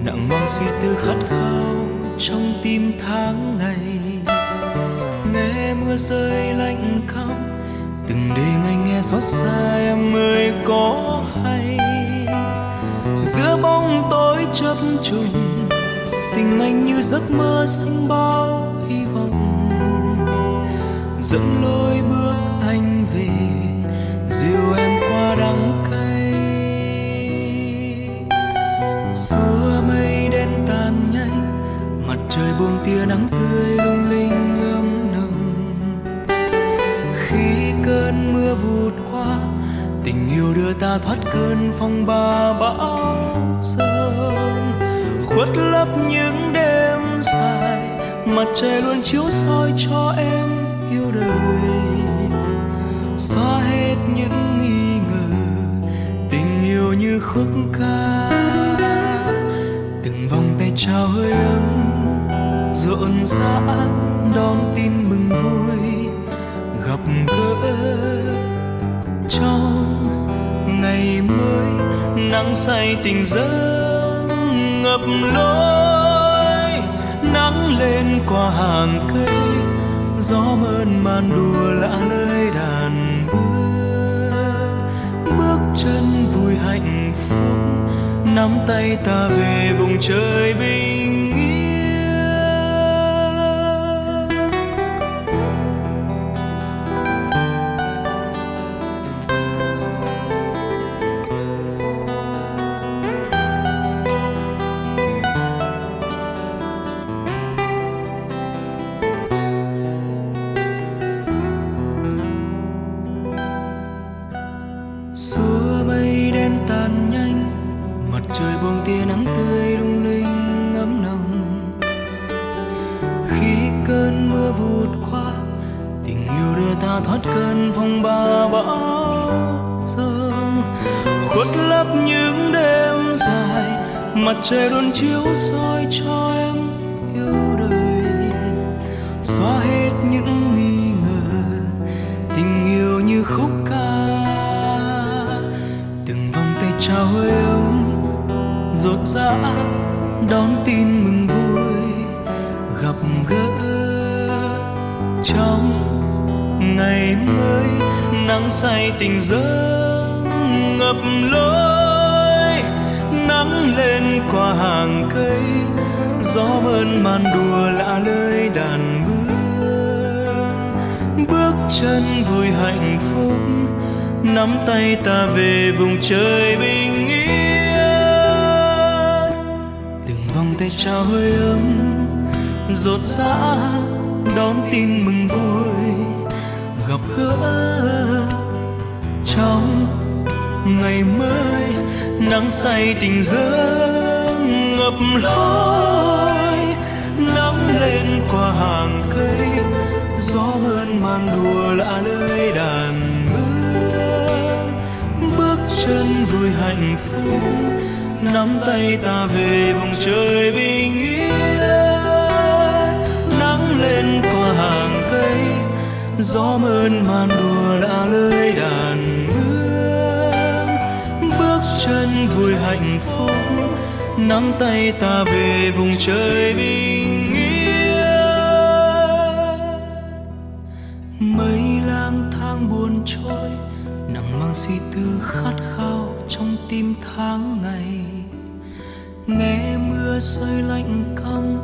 nặng mang suy tư khát khao trong tim tháng ngày. Nghe mưa rơi lạnh căm, từng đêm anh nghe xót xa em mới có hay. Giữa bóng tối chập trùng, tình anh như giấc mơ xanh bao hy vọng. Dẫn lối bước anh về, dìu em qua đắng cay. Xua mây đen tan nhanh, mặt trời buông tia nắng tươi lung linh ấm nồng. Khi cơn mưa vụt qua, tình yêu đưa ta thoát cơn phong ba bão giông. Khuất lấp những đêm dài, mặt trời luôn chiếu soi cho em yêu đời. Xóa hết những nghi ngờ, tình yêu như khúc ca. Từng vòng tay trao hơi ấm, rộn rã đón tin mừng vui. Gặp gỡ trong ngày mới, nắng say tình dâng ngập lối. Nắng lên qua hàng cây, gió mơn man đùa lạ nơi đàn bước. Bước chân vui hạnh phúc, nắm tay ta về vùng trời bình yên. Xua mây đen tan nhanh, mặt trời buông tia nắng tươi lung linh ấm nồng. Khi cơn mưa vụt qua, tình yêu đưa ta thoát cơn phong ba bão giông. Khuất lấp những đêm dài, mặt trời luôn chiếu soi cho em yêu đời. Xóa hết những nghi ngờ, tình yêu như khúc ca. Trao hơi ấm, rộn rã đón tin mừng vui. Gặp gỡ trong ngày mới, nắng say tình dâng ngập lối. Nắng lên qua hàng cây, gió mơn man đùa lạ lơi đàn bước. Bước chân vui hạnh phúc, nắm tay ta về vùng trời bình yên. Từng vòng tay trao hơi ấm, rộn rã đón tin mừng vui. Gặp gỡ trong ngày mới, nắng say tình dâng ngập lối. Nắng lên qua hàng cây, gió mơn man đùa lạ lơi đàn bước. Bước chân vui hạnh phúc, nắm tay ta về vùng trời bình yên. Nắng lên qua hàng cây, gió mơn man đùa lạ lơi đàn bước. Bước chân vui hạnh phúc, nắm tay ta về vùng trời bình yên. Mây lang thang buồn trôi, nặng mang suy tư khát khao trong tim tháng ngày. Nghe mưa rơi lạnh căm,